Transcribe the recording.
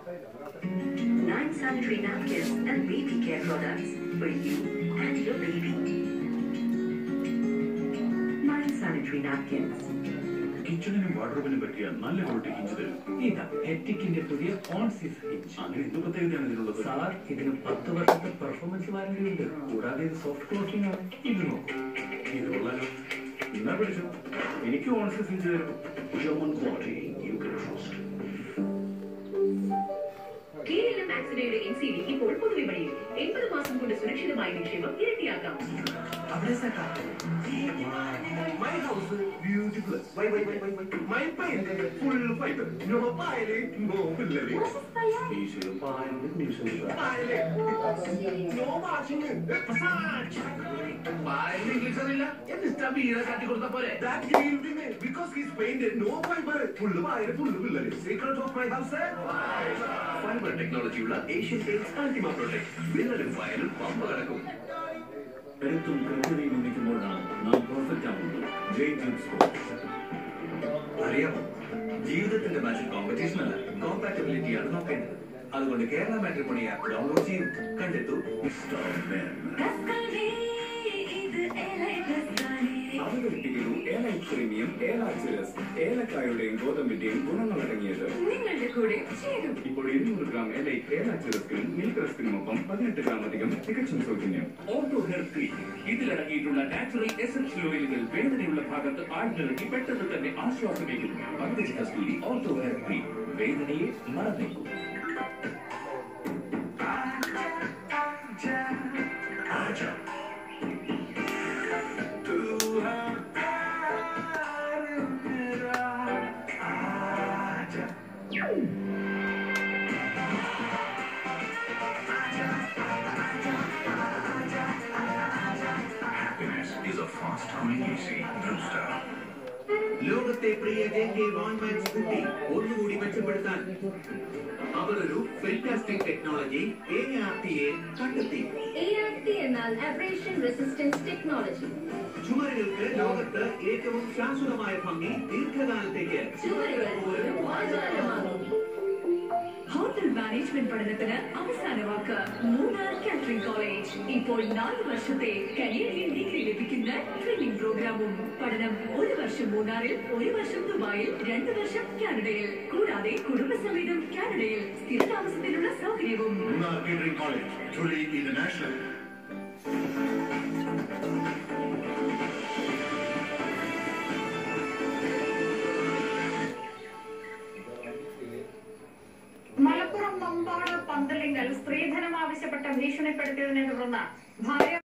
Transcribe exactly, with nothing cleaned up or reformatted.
Nine sanitary napkins and baby care products for you and your baby. Nine sanitary napkins. കിച്ചണിനും വാർഡ്രോബിനും പറ്റിയ നല്ല quality hinge തരും. ഇതാ എറ്റിക്കിന്റെ പുതിയ ഓൺസിസ് hinge. അങ്ങനെ എന്ത് പ്രത്യേകതയാണ് ഇതിനുള്ളത്? സാർ, ഇതിന് പത്ത് വർഷത്തെ പെർഫോമൻസ് വാറന്റി ഉണ്ട്. കൂടാതെ ഇത് സോഫ്റ്റ് ക്ലോസിംഗ് ആണ്. ഇത് നോക്കൂ. ഇത് കൊള്ളാലോ. എന്നാ പിടിച്ചു. എനിക്ക് ഓൺസിസ് ഹിഞ്ച് തരും. German quality you can trust. Keralam accident N C D ഇപ്പോൾ പൊതുവിപണിയിൽ എൺപത് മാസം കൊണ്ട് സുരക്ഷിതമായ നിക്ഷേപം ഇരട്ടിയാക്കാം. My house beautiful. Why, why, why, why, why? My paint full fiber. No piling, no pillory. Eesho പാലിന്റെ nuisance. Piling. No washing. Massage. Piling English അറിയില്ല. എന്ത് സ്റ്റബീല കാട്ടി കൊടുത്ത പോലെ. That green thing, because he's painted no fiber. Full fire, full pillory. Secret of my house, sir? Fibre ടെക്നോളജിയുള്ള Asian paints ultima protect. വിള്ളലും ഫയലും പമ്പ കടക്കും. കരുത്തും കൃത്യതയും ഒന്നിക്കുമ്പോഴാണ് നാം പെർഫെക്റ്റ് ആവുന്നത്. ജയ് ജിംസ് അറിയാമോ, ജീവിതത്തിന്റെ മാജിക് കോമ്പറ്റീഷൻ അല്ല, കോമ്പാറ്റബിലിറ്റിയാണ് നോക്കേണ്ടത്. അതുകൊണ്ട് കേരള മാട്രിമോണി ആപ്പ് ഡൗൺലോഡ് ചെയ്യൂ, കണ്ടെത്തൂ. അവതരിപ്പിക്കുന്നു എലൈറ്റ് പ്രീമിയം ഏലാക്സിലസ്. ഏലക്കായുടെയും ഗോതമ്പിന്റെയും ഗുണങ്ങളടങ്ങിയത് നിങ്ങളുടെ കൂടെ ചേരും. ഇപ്പോൾ ഇരുന്നൂറ് ഗ്രാം എലൈറ്റ് ഏലാക്സിലസിനും മിൽക്ക് റസ്കിനുമൊപ്പം പതിനെട്ട് ഗ്രാം അധികം തികച്ചും സൗജന്യം. Ortho herb cream. ഇതിലടങ്ങിയിട്ടുള്ള നാച്ചുറൽ എസൻഷ്യൽ ഓയിലുകൾ വേദനയുള്ള ഭാഗത്ത് ആഴ്ന്നിറക്കി പെട്ടെന്ന് തന്നെ ആശ്വാസമേകുന്നു. Pankaja Kasthuri ortho herb cream വേദനയെ മറന്നേക്കും. Happiness is a fast cooling A C. Blue Star. ലോകത്തെ പ്രിയ ജെങ്കെ വൺമാൻ സ്കൂട്ടി ഒന്നുകൂടി മെച്ചപ്പെടുത്താൻ അവർ ഒരു fantastic technology A R T A കണ്ടെത്തി. A R T എന്നാൽ അബ്രേഷൻ റെസിസ്റ്റൻസ് ടെക്നോളജി. ചുമരുകൾക്ക് ലോകത്ത് ഏറ്റവും ശാശ്വതമായ ഭംഗി ദീർഘകാലത്തേക്ക്. ചുമരുകൾ ഒരു വാചാലമാകും. ഹോട്ടൽ മാനേജ്മെന്റ് പഠനത്തിന് അവസാന വാക്ക് മൂന്നാർ കാറ്ററിംഗ് കോളേജ്. ഇപ്പോൾ നാല് വർഷത്തെ കനേഡിയൻ ഡിഗ്രി ലഭിക്കുന്ന ട്രെയിനിംഗ് പ്രോഗ്രാമും. പഠനം ഒരു വർഷം മൂന്നാറിൽ, ഒരു വർഷം ദുബായിൽ, രണ്ട് വർഷം കാനഡയിൽ. കൂടാതെ കുടുംബസമേതം കാനഡയിൽ സ്ഥിരതാമസത്തിനുള്ള സൗകര്യവും. Munnar Catering College, truly international. Malappuram Mambad പന്തലിങ്കൽ സ്ത്രീധനം ആവശ്യപ്പെട്ട് ഭീഷണിപ്പെടുത്തിയതിനെ തുടർന്ന് ഭാര്യ